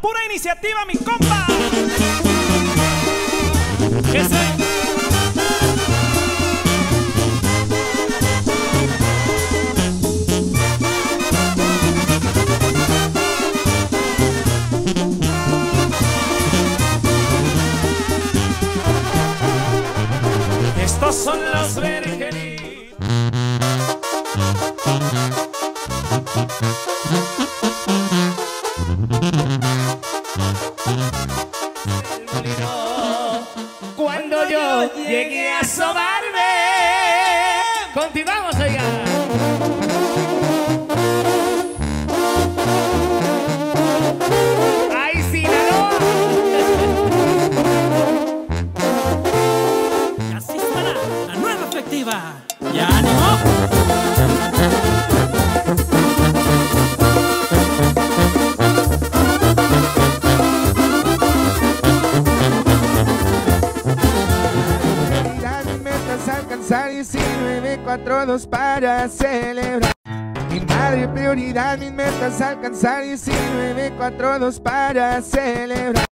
pura iniciativa, mi compa. Estos son los vergelitos. Cuando yo llegué a asomarme. Continuamos, oiga. ¡Ay, Sinaloa! Y así estará la nueva efectiva. ¡Ya ánimo! Alcanzar 1942 para celebrar. Mi madre prioridad, mis metas alcanzar 1942 para celebrar.